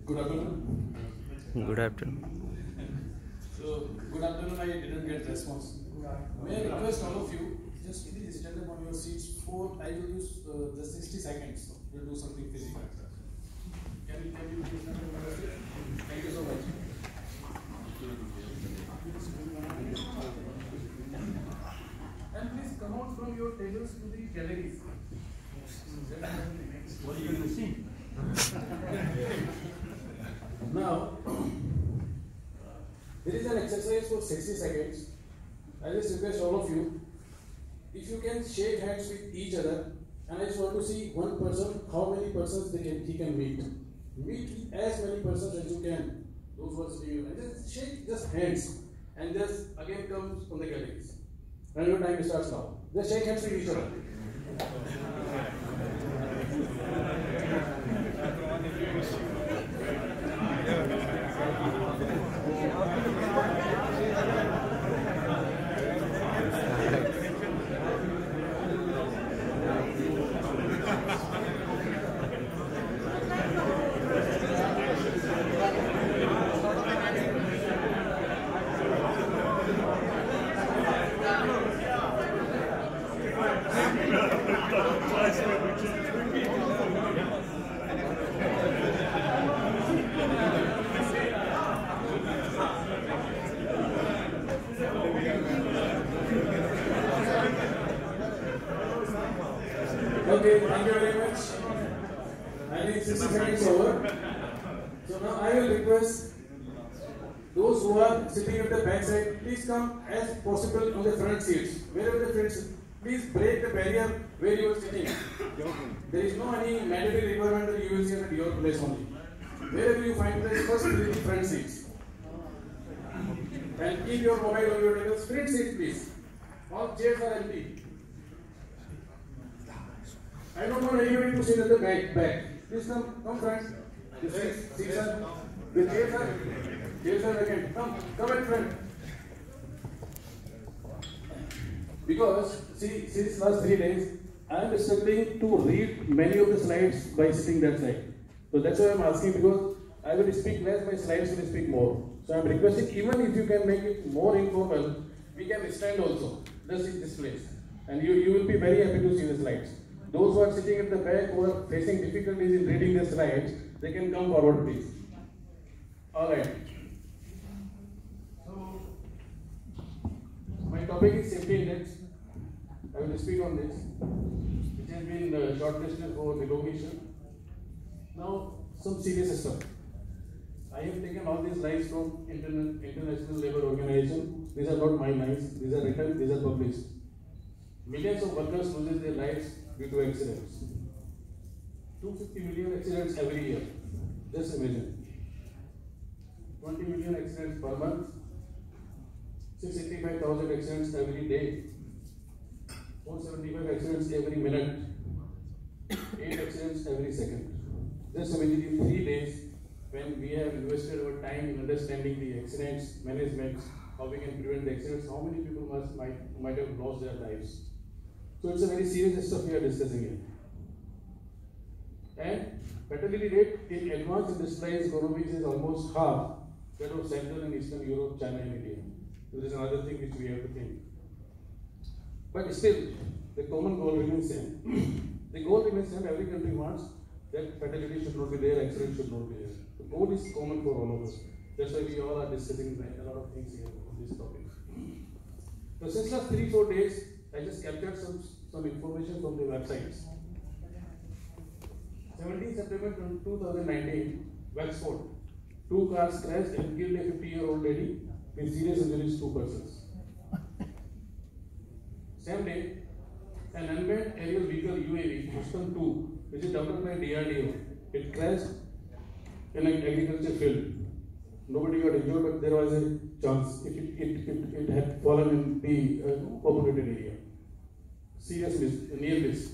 Good afternoon. Good afternoon. So, good afternoon, I didn't get response. May I request all of you, just please stand up on your seats for, I will use the 60 seconds to do something physical. Can you please stand up on your seat? Thank you so much. And please come out from your tables to the galleries. What are you going to see? Now, there is an exercise for 60 seconds. I just request all of you, if you can shake hands with each other, and I just want to see one person, how many persons he can meet. Meet as many persons as you can. Those who are sitting, and just shake just hands, and just again comes from the galleries. And your time starts now. Just shake hands with each other. Okay, thank you very much. I think 60 seconds over. So now I will request those who are sitting at the back side, please come as possible on the front seats. Wherever the friends, please break the barrier where you are sitting. There is no any mandatory requirement that you will sit at your place only. Wherever you find place, first visit the front seats. And keep your mobile on your table. Front seat, please. All chairs are empty. I don't want anybody to sit at the back. Please come front. The chairs are vacant. Come at front. Because, see, since last 3 days, I am struggling to read many of the slides by sitting that side. So that's why I am asking, because I will speak less, my slides will speak more. So I am requesting, even if you can make it more informal, we can stand also. Just in this place. And you will be very happy to see the slides. Those who are sitting at the back who are facing difficulties in reading the slides, they can come forward, please. Alright. So, my topic is safety index. I will speak on this, which has been shortlisted for relocation. Now, some serious stuff. I have taken all these lines from International Labour Organization. These are not my lines. These are written, these are published. Millions of workers lose their lives due to accidents. 250 million accidents every year. Just imagine. 20 million accidents per month. 685,000 accidents every day. 475 accidents every minute. 8 accidents every second. Just imagine in 3 days, when we have invested our time in understanding the accidents management, how we can prevent the accidents, how many people might have lost their lives. So it's a very serious stuff we are discussing here. And fatality rate in advanced industrialized economies is almost half that of Central and Eastern Europe, China and India. So this is another thing which we have to think. But still, the common goal remains same. The goal remains same. Every country wants that fatality should not be there, accident should not be there. The goal is common for all of us. That's why we all are discussing a lot of things here on this topic. So since last 3-4 days, I just captured some information from the websites. 17 September 2019, Wexford. 2 cars crashed and killed a 50-year-old lady with serious injuries, 2 persons. Same day, an unmanned aerial vehicle UAV, Houston 2, which is developed by DRDO, it crashed in an agriculture field. Nobody got injured, but there was a chance it had fallen in the populated area. Serious miss, near miss.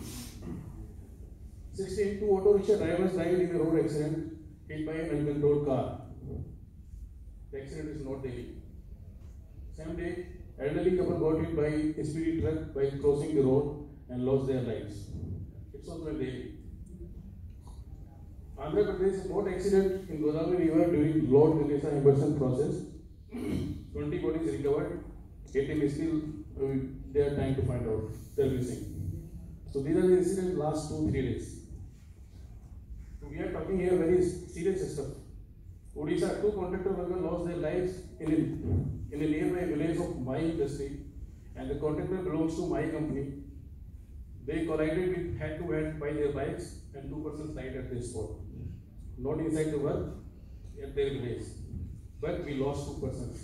16, 2 auto rickshaw drivers died in a road accident hit by an uncontrolled car. The accident is not daily. Same day, elderly couple got hit by a speedy truck by crossing the road and lost their lives. It's also a day. Andhra Pradesh boat accident in Godavari River during load release and immersion process. 20 bodies recovered. 18 is still they are trying to find out. They are missing. So these are the incidents last 2-3 days. So we are talking here very serious stuff. Odisha, 2 contractor workers lost their lives in a nearby village of my industry, and the contractor belongs to my company. They collided with hand-to-hand by their bikes, and 2 persons died at the spot. Not inside the work, at their village. But we lost 2 persons.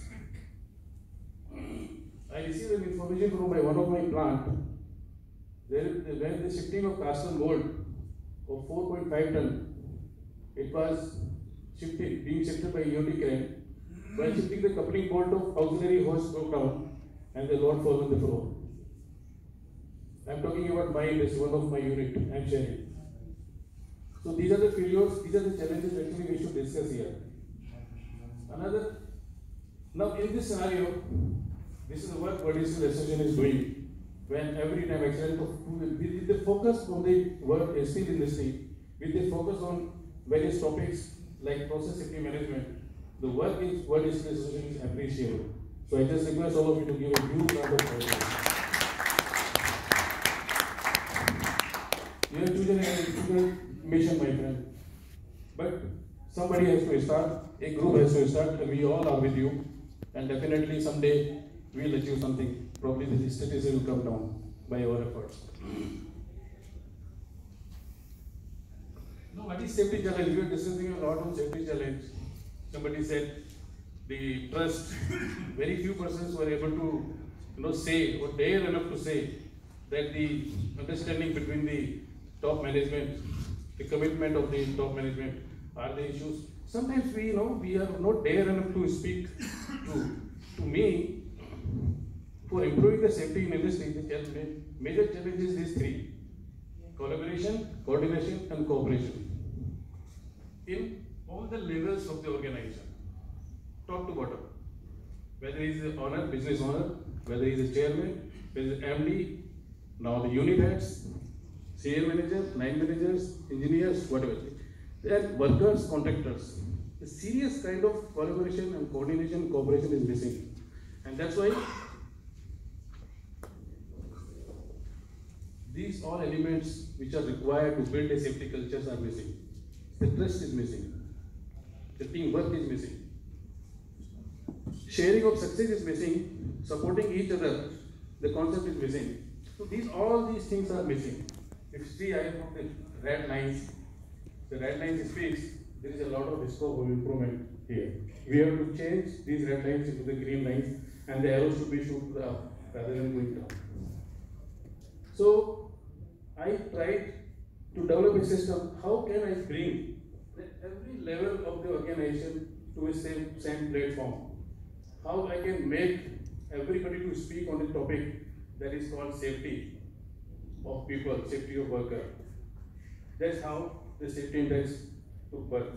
I received an information from one of my plant. When the shifting of cast and mold of 4.5 ton, it was being shifted by EOD crane. While shifting, the coupling bolt of auxiliary hose broke down and the load fell on the floor. I am talking about my industry, one of my unit I am sharing. So these are the failures, these are the challenges actually we should discuss here. Now in this scenario, this is the work Bhubaneswar Association is doing. When every time accident with the focus on the work steel industry, with the focus on various topics like process safety management, the work is Bhubaneswar Association is appreciable. So I just request all of you to give a huge round of applause. You have chosen a mission, my friend. But somebody has to start, a group has to start, and we all are with you. And definitely someday we will achieve something. Probably the statistics will come down by our efforts. Now, what is safety challenge? We are discussing a lot on safety challenge. Somebody said the trust, very few persons were able to say or dare enough to say that the understanding between the top management, the commitment of the top management are the issues. Sometimes we are not dare enough to speak to me. For improving the safety in industry, the major challenge is these 3: collaboration, coordination, and cooperation. In all the levels of the organization, top to bottom, whether he is the owner, business owner, whether he is a chairman, whether he is MD, now the unit heads, senior manager, line managers, engineers, whatever. They are workers, contractors. A serious kind of collaboration and coordination, cooperation is missing. And that's why these all elements which are required to build a safety culture are missing. The trust is missing. The teamwork is missing. Sharing of success is missing. Supporting each other, the concept is missing. So all these things are missing. If you see, I put the red lines. The red lines speaks. There is a lot of scope of improvement here. We have to change these red lines into the green lines, and the arrows should be shoot up rather than going down. So I tried to develop a system. How can I bring every level of the organization to a same platform? How I can make everybody to speak on the topic that is called safety of people, safety of worker. That's how the safety index took birth.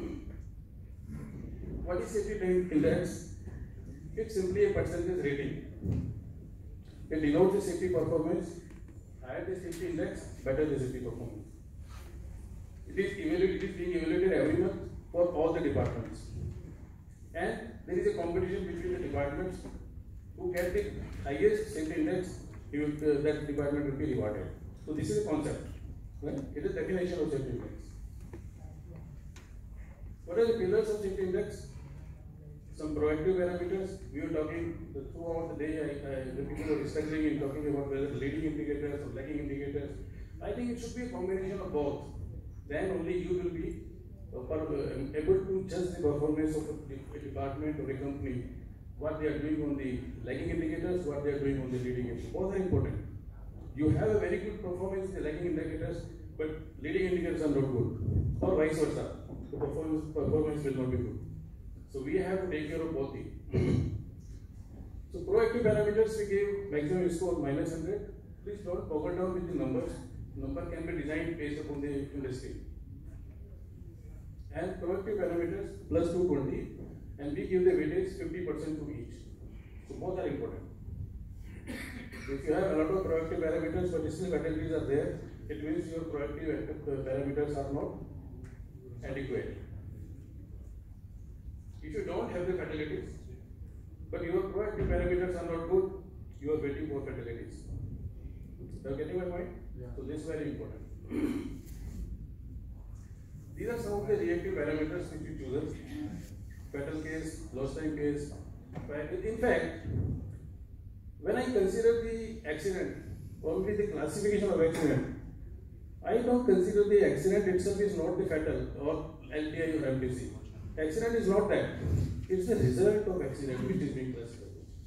What is safety index? It's simply a percentage rating. It denotes the safety performance. Higher the safety index, better the safety performance. It is being evaluated every month for all the departments. And there is a competition between the departments. Who get the highest safety index, that department will be rewarded. So this is a concept. Right? It is definition of safety index. What are the pillars of safety index? Some proactive parameters. We were talking throughout the day. The people were discussing and talking about whether leading indicators or lagging indicators. I think it should be a combination of both. Then only you will be able to judge the performance of a department or a company, what they are doing on the lagging indicators, what they are doing on the leading indicators. Both are important. You have a very good performance in the lagging indicators, but leading indicators are not good, or vice versa. The performance will not be good. So we have to take care of both things. So proactive parameters, we gave maximum score -100. Please don't boggle down with the numbers. Number can be designed based upon the industry. And proactive parameters +220, and we give the weightage 50% to each. So both are important. If you have a lot of proactive parameters but still categories are there, it means your proactive parameters are not adequate. If you don't have the fatalities, but your proactive parameters are not good, you are waiting for fatalities. You are getting my point? Yeah. So this is very important. These are some of the reactive parameters which you choose. Fatal case, lost time case. In fact, when I consider the accident, only the classification of accident, I don't consider the accident itself is not the fatal or LTI or MTC. Accident is not that. It's the result of accident which is being classified.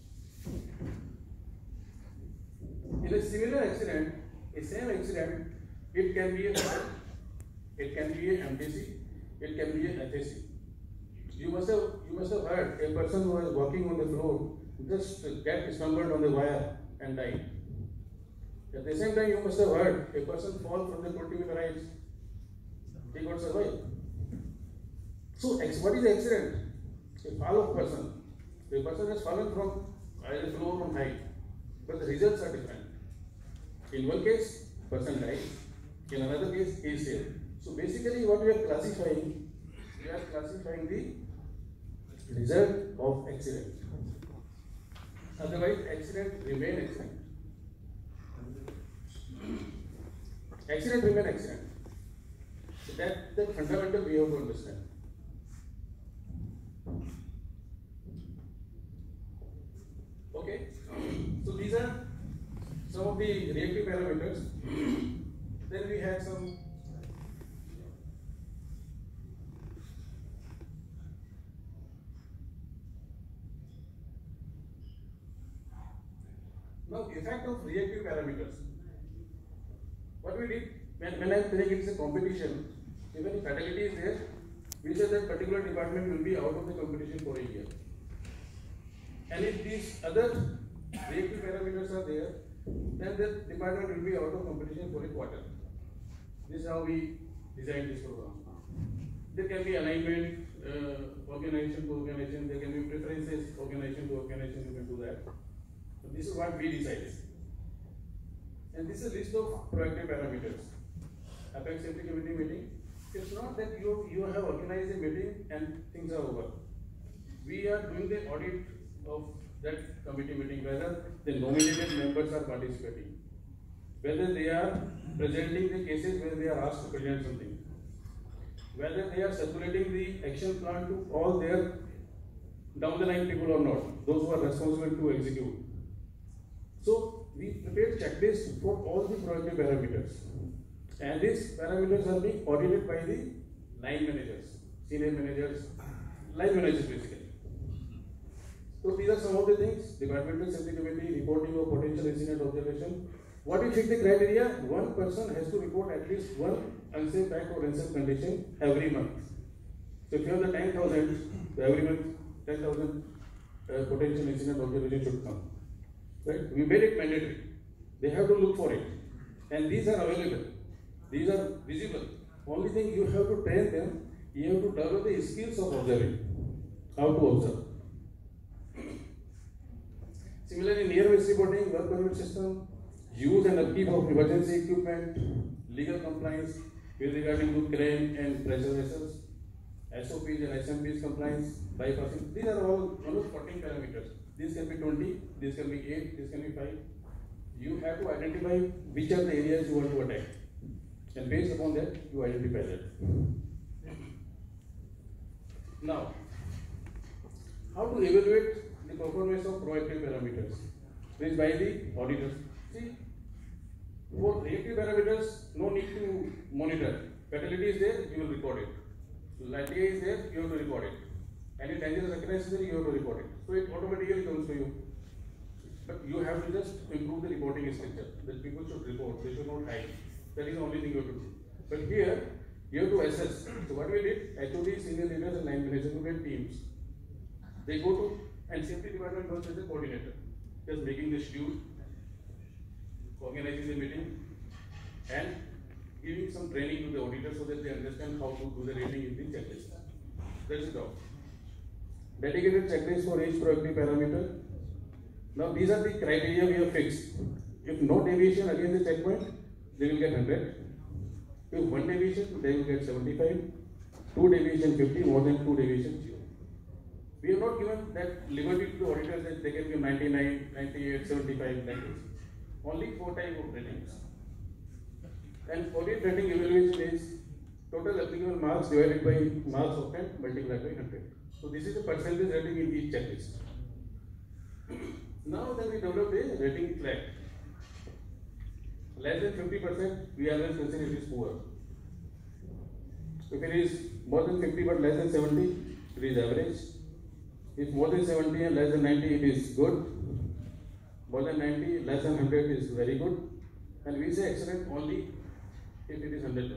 In a similar accident, a same accident, it can be a fatal, it can be a MTC, it can be a HSC. You must have heard a person who was walking on the floor just get stumbled on the wire and died. At the same time, you must have heard a person fall from the 20-meter heights. He got survived. So, what is the accident? A fall of person. The person has fallen from either floor from height, but the results are different. In one case, person died. In another case, he is saved. So basically, what we are classifying the result of accident. Otherwise, accident remain accident. Accident remain accident. So that's the fundamental we have to understand. Okay. So these are some of the reactive parameters. Then we have some now effect of reactive parameters. What we did when I am saying it's a competition, even if fatality is there, we say that particular department will be out of the competition for a year. And if these other reactive parameters are there, then the department will be out of competition for a quarter. This is how we design this program. There can be alignment, organization to organization, there can be preferences, organization to organization, you can do that. So this is what we decided. And this is a list of proactive parameters. Apex Safety Committee meeting. It's not that you have organized a meeting and things are over. We are doing the audit of that committee meeting, whether the nominated members are participating, whether they are presenting the cases where they are asked to present something, whether they are circulating the action plan to all their down the line people or not, those who are responsible to execute. So we prepared checklists for all the proactive parameters, and these parameters are being audited by the line managers, senior managers, line managers basically. So these are some of the things: Departmental Safety Committee, reporting of potential incident observation. What is the criteria? One person has to report at least one unsafe act or unsafe condition every month. So if you have the 10,000, every month 10,000 potential incident observation should come. Right? We made it mandatory. They have to look for it, and these are available. These are visible. Only thing you have to train them. You have to develop the skills of observing. How to observe. Similarly, near-miss reporting, work permit system, use and upkeep of emergency equipment, legal compliance with regarding to crane and pressure vessels, SOPs and SMPs compliance, bypassing. These are all almost 14 parameters. This can be 20, this can be 8, this can be 5. You have to identify which are the areas you want to attack, and based upon that, you identify that. Now, how to evaluate the performance of proactive parameters? This is by the auditors. See, for reactive parameters, no need to monitor. Fatality is there, you will record it. LTI is there, you have to record it. Any dangerous occurrence is there, you have to report it. So it automatically comes to you. But you have to just improve the reporting structure. That people should report, they should not hide. That is the only thing you have to do. But here, you have to assess. So what we did, HOD, senior leaders and line managers who get teams. They go to, and safety department works as a coordinator. Just making the schedule, organizing the meeting, and giving some training to the auditors so that they understand how to do the rating in the checklist. That's the job. Dedicated checklist for each proactive parameter. Now these are the criteria we have fixed. If no deviation against the checkpoint, they will get 100. If one deviation, they will get 75. 2 deviation 50, more than 2 deviation 0. We have not given that liberty to the auditors that they can give 99, 98, 75, like this. Only 4 types of ratings. And audit rating evaluation is total applicable marks divided by marks obtained multiplied by 100. So this is the percentage rating in each checklist. Now then we developed a rating flag. Less than 50%, we always consider it is poor. If it is more than 50 but less than 70, it is average. If more than 70 and less than 90, it is good. More than 90, less than 100 is very good. And we say excellent only if it is 100%.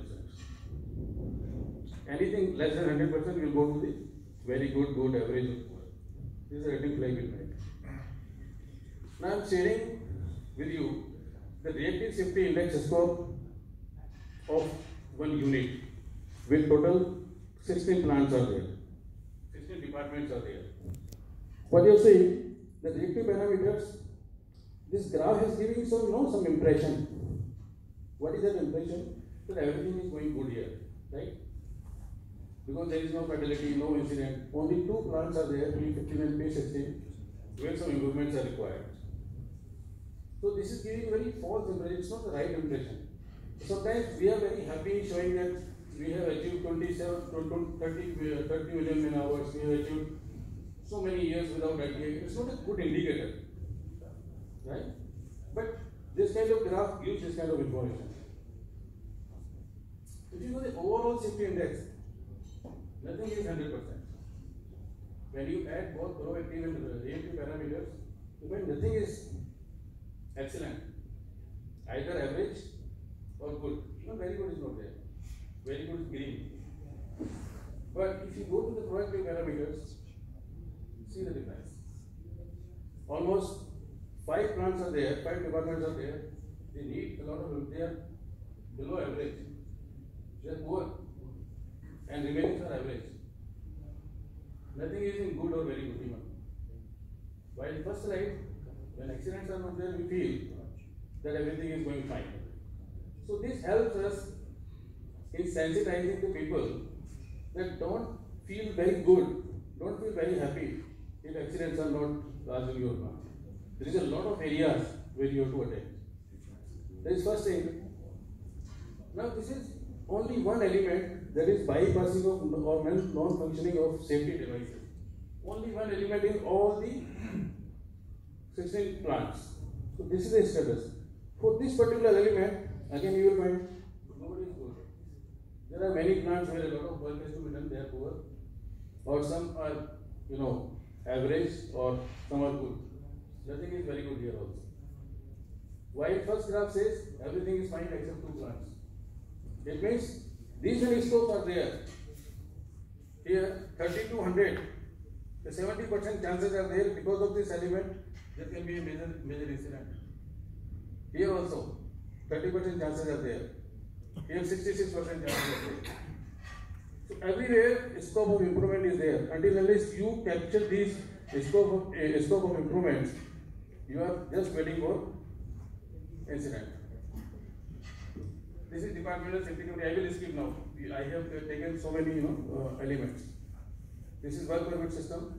Anything less than 100% will go to the very good, good, average, or poor. This is a rating flag will make. Now I am sharing with you the reactive safety index score of one unit with total 16 plants are there. 16 departments are there. What you are saying, the reactive parameters, this graph is giving some impression. What is that impression? That everything is going good here, right? Because there is no fatality, no incident. Only 2 plants are there, P15 and P16, where some improvements are required. So this is giving very false impression. It's not the right impression. Sometimes we are very happy showing that we have achieved 30 million man hours. We have achieved so many years without ITA. It's not a good indicator, right? But this kind of graph gives this kind of information. If you know the overall safety index, nothing is 100%. When you add both proactive and reactive parameters, you find nothing is excellent, either average or good. Even very good is not there. Very good is green. But if you go to the proactive parameters, see the difference. Almost 5 plants are there, 5 departments are there. They need a lot of, they are below average. They are poor. And remaining are average. Nothing is in good or very good even. While first slide, when accidents are not there, we feel that everything is going fine. So this helps us in sensitizing the people that don't feel very good, don't feel very happy if accidents are not large in your plant. There is a lot of areas where you have to attend. That is first thing. Now this is only one element, that is bypassing of or non-functioning of safety devices. Only one element in all the 16 plants. So this is the status. For this particular element, again you will find nobody is good. There are many plants where a lot of work has to be done, they are poor. Or some are, average, or some are good. Nothing is very good here also. While first graph says everything is fine except 2 plants. It means these many scopes are there. Here 30 to 100. The 70% chances are there because of this element. There can be a major incident. Here also 30% chances are there. Here 66% chances are there. So everywhere scope of improvement is there. Until unless you capture these scope of improvements, you are just waiting for incident. This is departmental safety committee. I will skip now. I have taken so many elements. This is work permit system.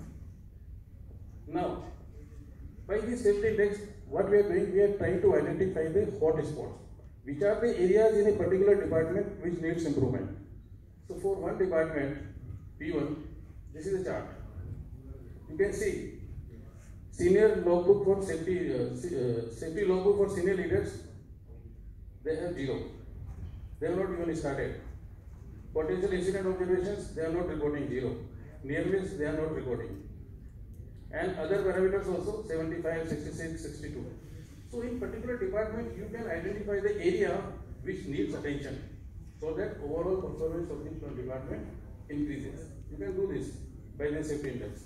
Now, by this safety index, what we are doing, we are trying to identify the hot spots, which are the areas in a particular department which needs improvement. So for one department, P1, this is a chart. You can see senior logbook for safety, safety logbook for senior leaders. They have 0. They have not even started. Potential incident observations, they are not reporting 0. Near miss, they are not recording. And other parameters also 75, 66, 62. So in particular department, you can identify the area which needs attention so that overall performance of the department increases. You can do this by the safety index.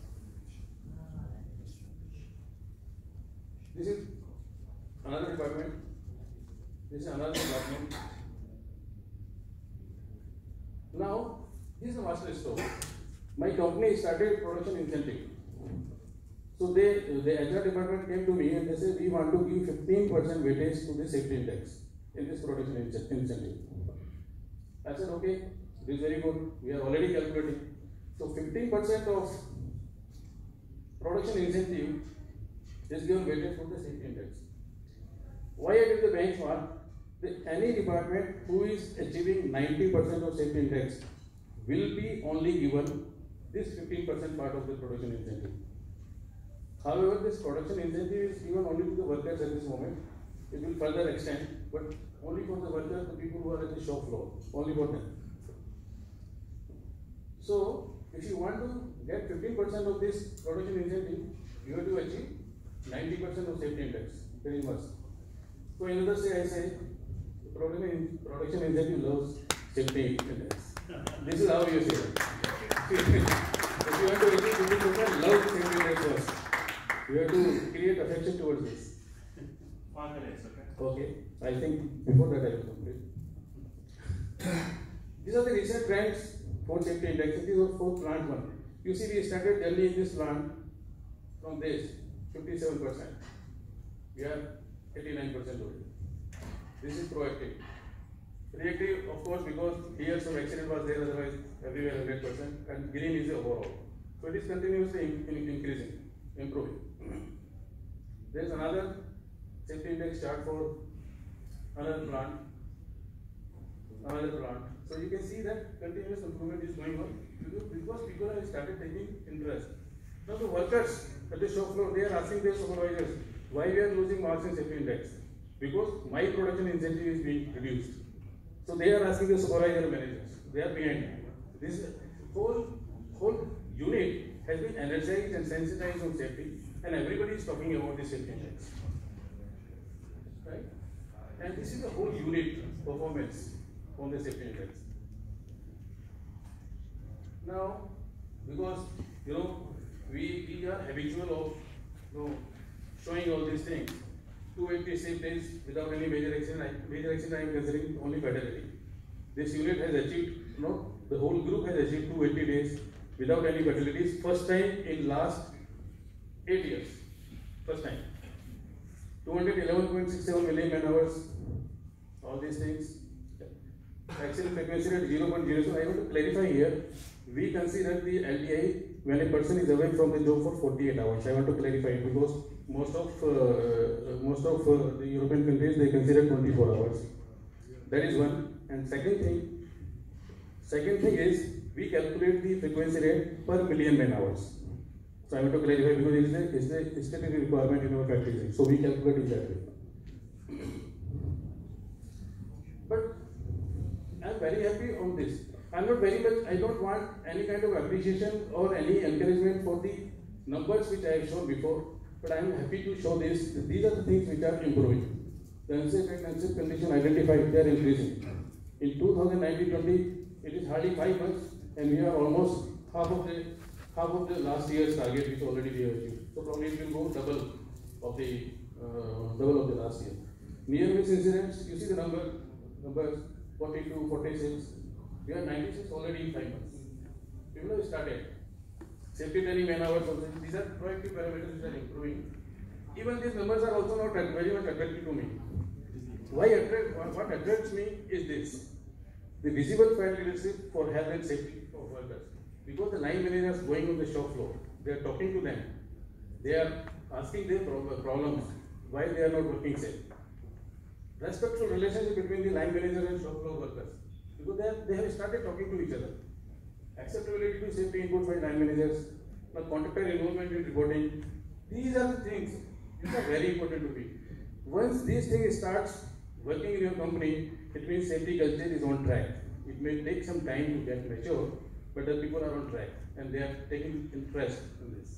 This is another department. This is another department. Now, this is a master store. My company started production incentive. So the HR department came to me and they said, we want to give 15% weightage to the safety index in this production incentive. I said, okay, It is very good. We are already calculating. So 15% of production incentive is given weighted for the safety index. Why I did the benchmark? Any department who is achieving 90% of safety index will be only given this 15% part of the production incentive. However, this production incentive is given only to the workers at this moment. It will further extend, but only for the workers, the people who are at the shop floor, only for them. So, if you want to get 15% of this production incentive, you have to achieve 90% of safety index, very much. So, in other say, I say, production incentive loves safety index. This is how you say it. If you want to achieve 15%, love safety index first. You have to create affection towards this. Okay, I think before that I will complete. These are the recent trends for safety index. This is for plant 1. You see, we started journey in this plant from this 57%. We are 89% already. This is proactive. Reactive, of course, because here some accident was there, otherwise everywhere 100%, and green is the overall. So it is continuously increasing, improving. There is another safety index chart for another plant. So you can see that continuous improvement is going on because people have started taking interest. Now the workers at the shop floor, they are asking their supervisors, why we are losing marks in safety index? Because my production incentive is being reduced. So they are asking the supervisor managers. They are behind. This whole unit has been energized and sensitized on safety, and everybody is talking about the safety index. Right? And this is the whole unit performance on the safety index. Now, because we are habitual of showing all these things. 280 safe days without any major accident. Major accident I am considering only fatality. This unit has achieved, the whole group has achieved 280 days without any fatalities. First time in last 8 years. First time. 211.67 million man hours. All these things. Accident frequency rate 0.07. I want to clarify here. We consider the LTI when a person is away from the job for 48 hours. I want to clarify it because most of the European countries they consider 24 hours. That is one. And second thing is we calculate the frequency rate per million man hours. So I want to clarify because it is a statutory requirement in our factories. So we calculate it that way. But I am very happy on this. I don't want any kind of appreciation or any encouragement for the numbers which I have shown before. But I am happy to show this. These are the things which are improving. The unsafe and unsafe condition identified, they are increasing. In 2019-20, it is hardly 5 months, and we are almost half of the last year's target, which already we have achieved. So probably it will go double of the last year. Near miss incidents, you see the numbers 42, 46. We are 96 already in 5 months. People have started. Safety training man hours also. These are proactive parameters which are improving. Even these numbers are also not very much attractive to me. What attracts me is this. The visible field leadership for health and safety of workers. Because the line managers going on the shop floor, they are talking to them. They are asking their problems, why they are not working safe. Respectful relationship between the line manager and shop floor workers. Because they have started talking to each other. Acceptability to safety input by line managers, contractor involvement in reporting. These are the things which are very important to me. Once these things starts working in your company, it means safety culture is on track. It may take some time to get mature, but the people are on track and they are taking interest in this.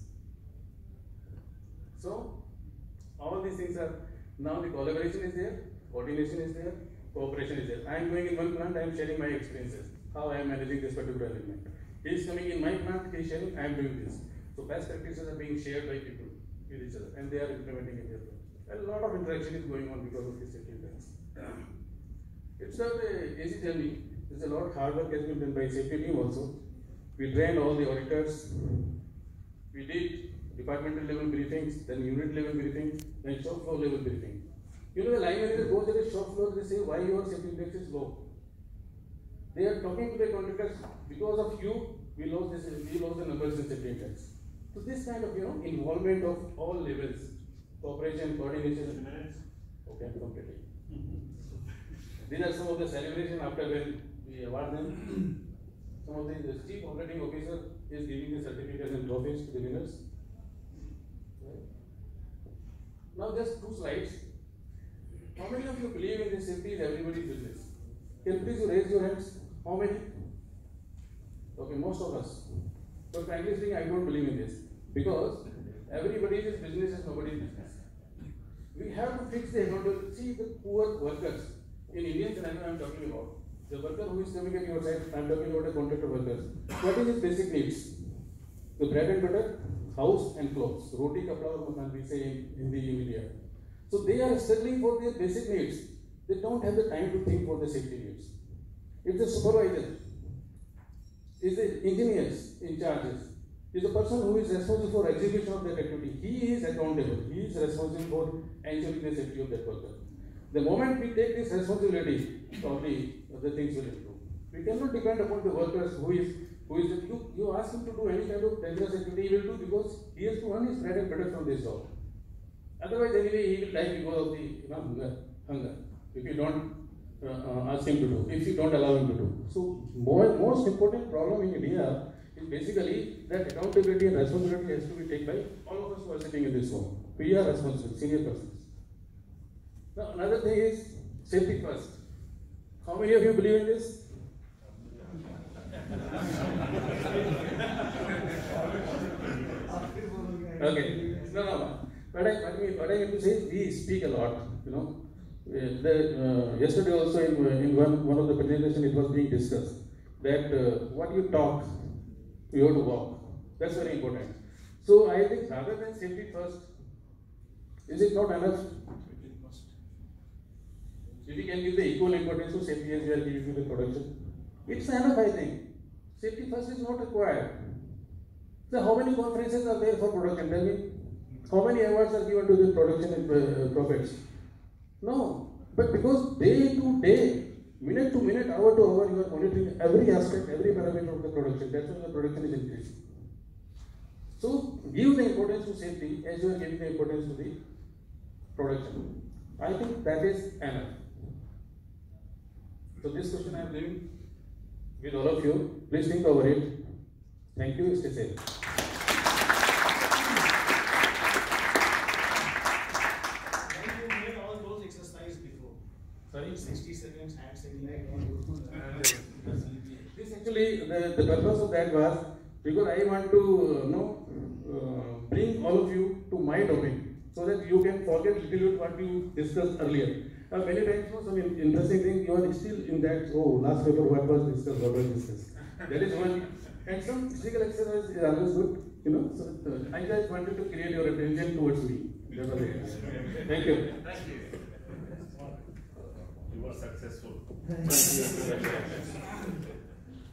So, all these things are, now the collaboration is there, coordination is there, cooperation is there. I am going in one plant, I am sharing my experiences, how I am managing this particular element. He is coming in my plant, he is sharing, I am doing this. So best practices are being shared by people with each other and they are implementing in their plant. A lot of interaction is going on because of this safety events. It's not an easy journey. There's a lot of hard work has been done by safety team also. We trained all the auditors. We did departmental level briefings, then unit level briefings, then shop floor level briefing. The line manager goes to the shop floor, they say, why your safety index is low? They are talking to their contractors, because of you, we lost the numbers in safety index. So this kind of involvement of all levels, cooperation, coordination. Okay, I'm completing. These are some of the celebration after when we award them. Some of the chief operating officer is giving the certificates and trophies to the winners. Right. Now just 2 slides. How many of you believe in this safety is everybody's business? Can please you raise your hands? How many? Okay, most of us. But frankly speaking, I don't believe in this. Because everybody's business is nobody's business. We have to fix the accountability. See the poor workers. In Indian scenario I am talking about. The worker who is coming at your side, I am talking about the contractor workers. What is his basic needs? The bread and butter, house and clothes. Roti, kapda aur makan we say in the India. So they are struggling for their basic needs. They don't have the time to think for the safety needs. If the supervisor is the engineers in charges, is the person who is responsible for execution of that activity. He is accountable. He is responsible for ensuring the safety of that worker. The moment we take this responsibility, probably the things will improve. We cannot depend upon the workers who is you ask him to do any kind of dangerous activity, he will do because he has to earn his bread and butter from this job. Otherwise, anyway, he will die because of the hunger. If you don't ask him to do, if you don't allow him to do. So, most important problem in India is basically that accountability and responsibility has to be taken by all of us who are sitting in this room. We are responsible, senior persons. Now, another thing is safety first. How many of you believe in this? Okay. No. What I have to say is we speak a lot, yesterday also in one of the presentations it was being discussed that what you talk, you have to walk. That's very important. So I think rather than safety first, is it not enough? If we can give the equal importance to safety as we are giving to the production, it's enough, I think. Safety first is not required. So how many conferences are there for production? Tell me. How many awards are given to the production and profits? No. But because day to day, minute to minute, hour to hour, you are monitoring every aspect, every parameter of the production. That's why the production is increasing. So give the importance to safety as you are giving the importance to the production. I think that is enough. So this question I am leaving with all of you. Please think over it. Thank you. Stay safe. You made all those exercises before. Sorry? 60 seconds hand shaking. This actually, the purpose of that was because I want to bring all of you to my domain so that you can forget a little bit what you discussed earlier. Many times, some interesting thing, you are still in that, last paper, what was discussed. That is one. And some physical exercise is always good, So I just wanted to create your attention towards me. That was it. Thank you. Thank you. You were successful.